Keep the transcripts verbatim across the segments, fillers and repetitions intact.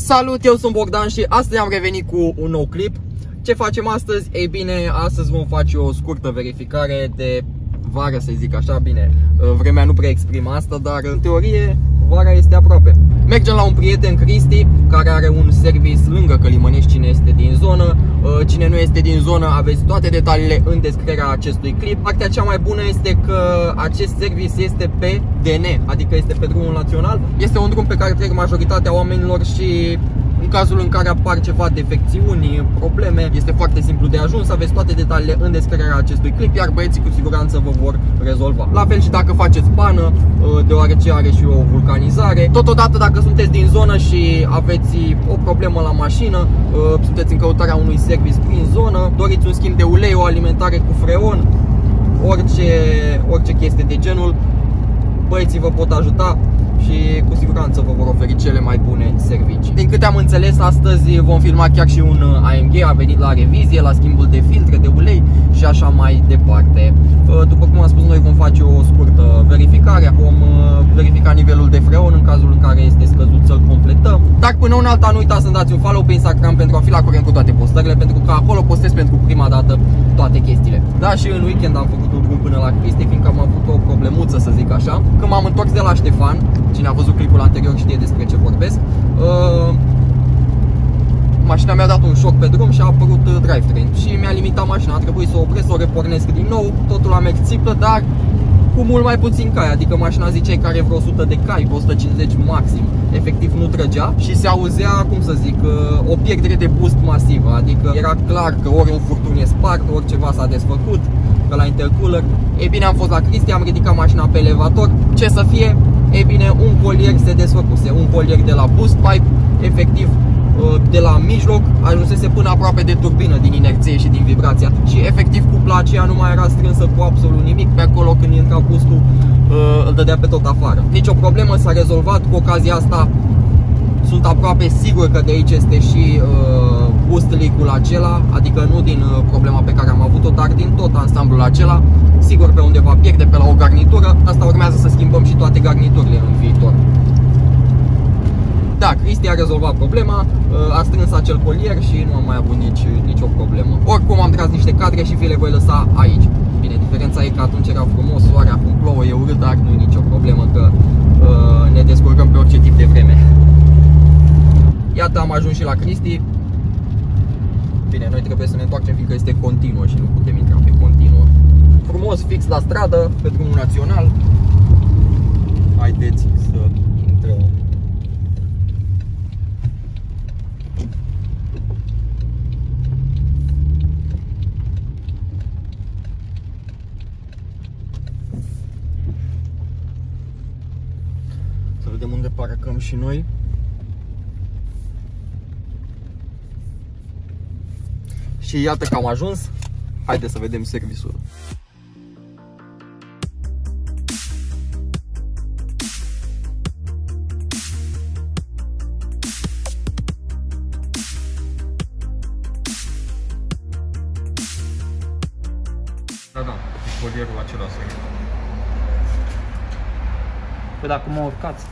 Salut, eu sunt Bogdan și astăzi am revenit cu un nou clip. Ce facem astăzi? Ei bine, astăzi vom face o scurtă verificare de vară, să zic așa. Bine, vremea nu prea exprimă asta, dar în teorie vara este aproape. Mergem la un prieten, Cristi, care are un service lângă Călimănești, cine este din zonă. Cine nu este din zonă, aveți toate detaliile în descrierea acestui clip. Partea cea mai bună este că acest service este pe D N, adică este pe drumul național. Este un drum pe care trec majoritatea oamenilor și în cazul în care apar ceva defecțiuni, probleme, este foarte simplu de ajuns. Aveți toate detaliile în descrierea acestui clip, iar băieții cu siguranță vă vor rezolva. La fel și dacă faceți pană, deoarece are și o vulcanizare. Totodată, dacă sunteți din zonă și aveți o problemă la mașină, sunteți în căutarea unui service prin zonă, doriți un schimb de ulei, o alimentare cu freon, orice, orice chestie de genul, băieții vă pot ajuta și cu siguranță vă vor oferi cele mai bune servicii. Din câte am înțeles, astăzi vom filma chiar și un A M G, a venit la revizie, la schimbul de filtre, de ulei și așa mai departe. După cum am spus, noi vom face o scurtă verificare, vom verifica nivelul de freon în cazul în care este scăzut, să-l completăm. Dar până una alta, nu uitați să-mi dați un follow pe Instagram pentru a fi la curent cu toate postările, pentru că acolo postez pentru prima dată toate chestiile. Da, și în weekend am făcut un drum până la Cristi, fiindcă am avut o problemuță, să zic așa. Când m-am întors de la Ștefan, cine a văzut clipul anterior știe despre ce vorbesc, uh, mașina mi-a dat un șoc pe drum și a apărut drivetrain și mi-a limitat mașina. A trebuit să o opresc, să o repornesc din nou. Totul a mers țiplă, dar cu mult mai puțin cai. Adică mașina ziceai că are vreo o sută de cai, o sută cincizeci maxim. Efectiv nu trăgea și se auzea, cum să zic, o pierdere de boost masivă. Adică era clar că ori un furtun e spart, ori ceva s-a desfăcut pe la intercooler. Ei bine, am fost la Cristi, am ridicat mașina pe elevator. Ce să fie? Ei bine, un colier se desfăcuse, un colier de la boost pipe, efectiv de la mijloc, ajunsese până aproape de turbină din inerție și din vibrația. Și efectiv cupla aceea nu mai era strânsă cu absolut nimic. Pe acolo, când intra boostul, îl dădea pe tot afară. Nici o problemă, s-a rezolvat. Cu ocazia asta sunt aproape sigur că de aici este și uh, boost leak-ul acela. Adică nu din uh, problema pe care am avut-o, dar din tot ansamblul acela. Sigur pe undeva pierde, pe la o garnitură. Asta urmează să schimbăm și toate garniturile în viitor. Da, Cristi a rezolvat problema, a strâns acel colier și nu am mai avut nici, nici o problemă. Oricum am tras niște cadre și vi le voi lăsa aici. Bine, diferența e că atunci era frumos, soare, acum plouă, e urât, dar nu e nicio problemă, că uh, ne descurcăm pe orice tip de vreme. Iată, am ajuns și la Cristi. Bine, noi trebuie să ne întoarcem fiindcă este continuă și nu putem intra pe continuă. Frumos, fix la stradă, pe drumul național. Haideți să intrăm. Vedem unde parcăm și noi. Și iată că am ajuns. Haideți să vedem serviciul. Da, da, colierul acela să e. Păi dacă mă urcați.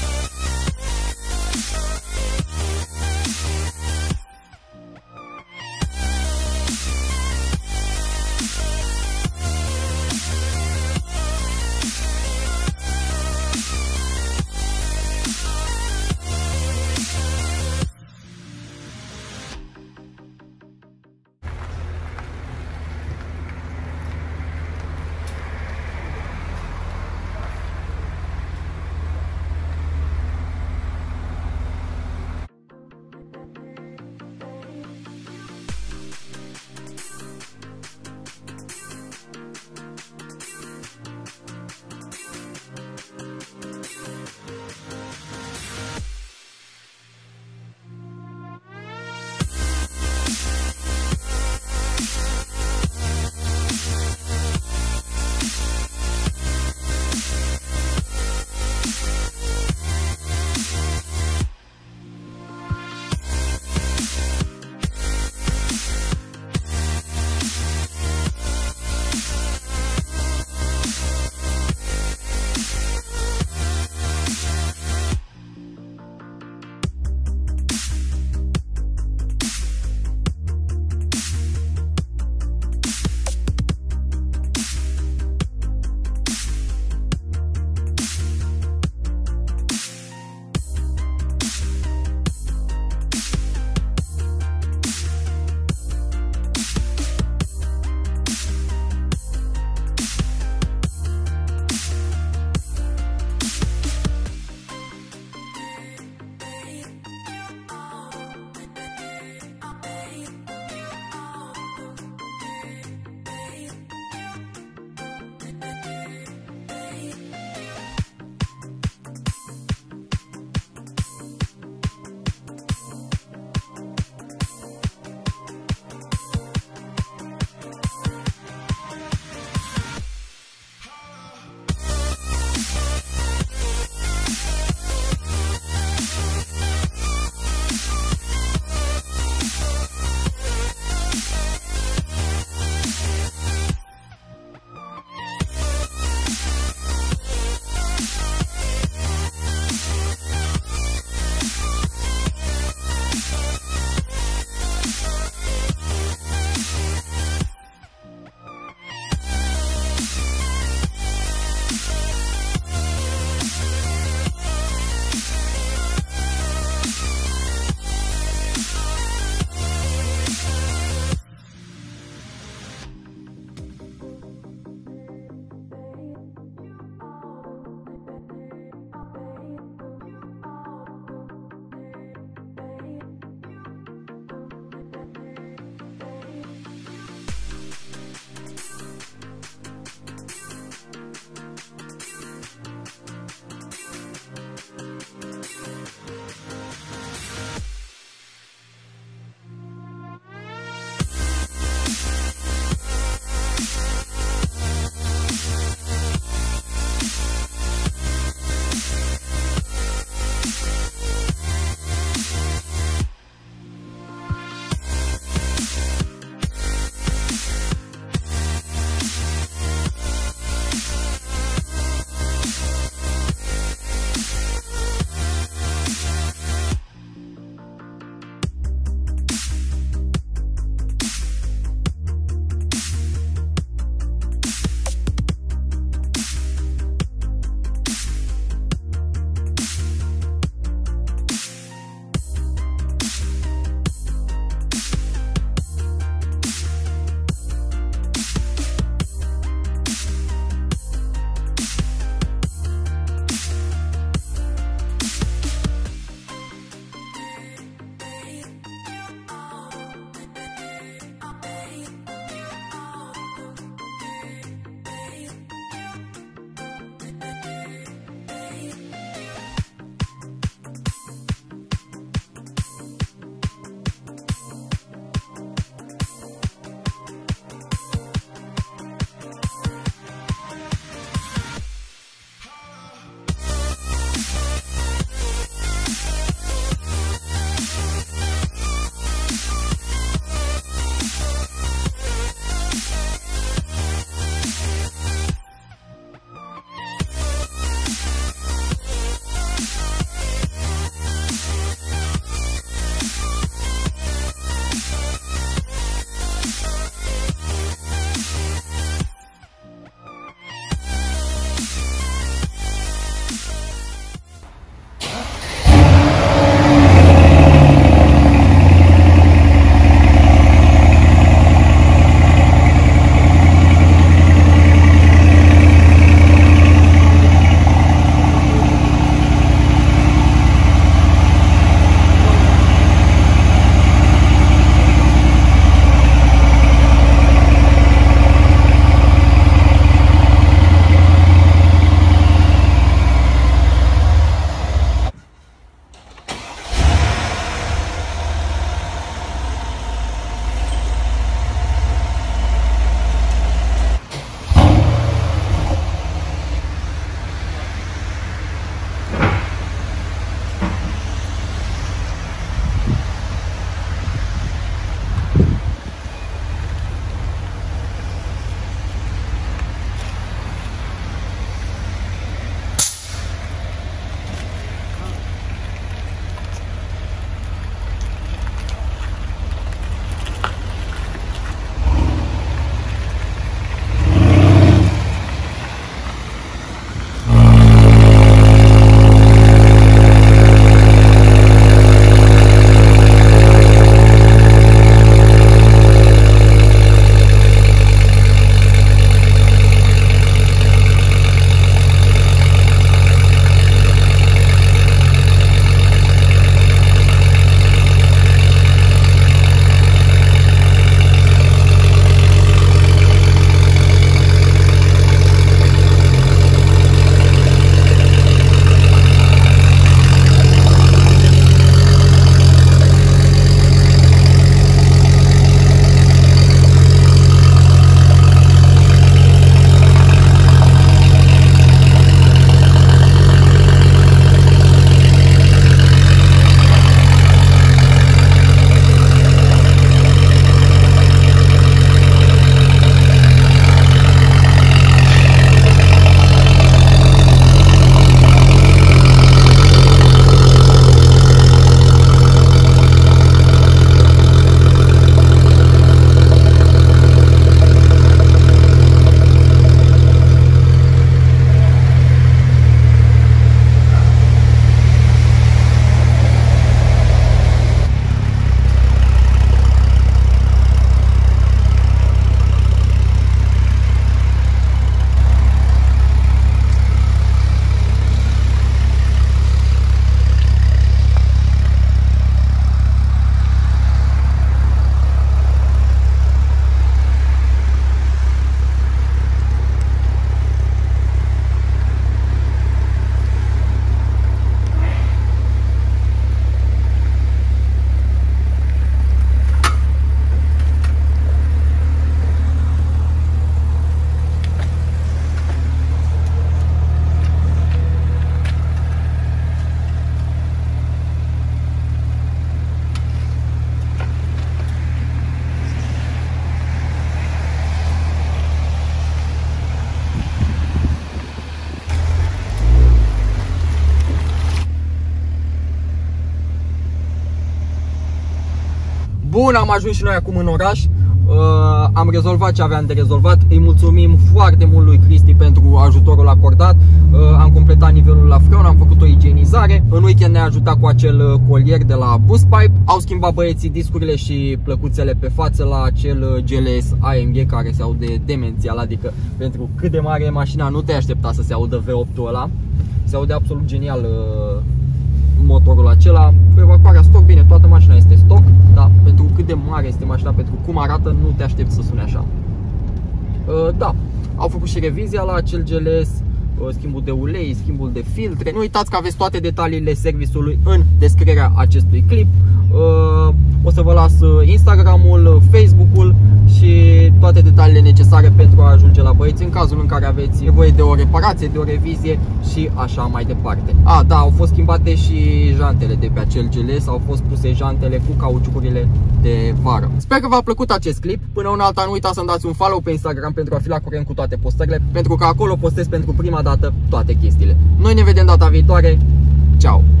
Bun, am ajuns și noi acum în oraș. Uh, am rezolvat ce aveam de rezolvat. Îi mulțumim foarte mult lui Cristi pentru ajutorul acordat. uh, Am completat nivelul la freon, am făcut o igienizare. În weekend ne-a ajutat cu acel colier de la Boost Pipe. Au schimbat băieții discurile și plăcuțele pe față la acel G L S A M G care se aude demențial. Adică pentru cât de mare e mașina nu te aștepta să se audă V opt-ul ăla. Se aude absolut genial uh, motorul acela. Evacuarea stock, bine, toată mașina este stock, dar pentru cât de mare este mașina, pentru cum arată, nu te aștepți să sune așa. uh, Da, au făcut și revizia la acel G L S, uh, schimbul de ulei, schimbul de filtre. Nu uitați că aveți toate detaliile serviciului în descrierea acestui clip. uh, O să vă las Instagramul, Facebook-ul și toate detaliile necesare pentru a ajunge la băieți în cazul în care aveți nevoie de o reparație, de o revizie și așa mai departe. A, da, au fost schimbate și jantele de pe acel G L S, au fost puse jantele cu cauciucurile de vară. Sper că v-a plăcut acest clip. Până una alta nu uitați să-mi dați un follow pe Instagram pentru a fi la curent cu toate postările, pentru că acolo postez pentru prima dată toate chestiile. Noi ne vedem data viitoare. Ciao!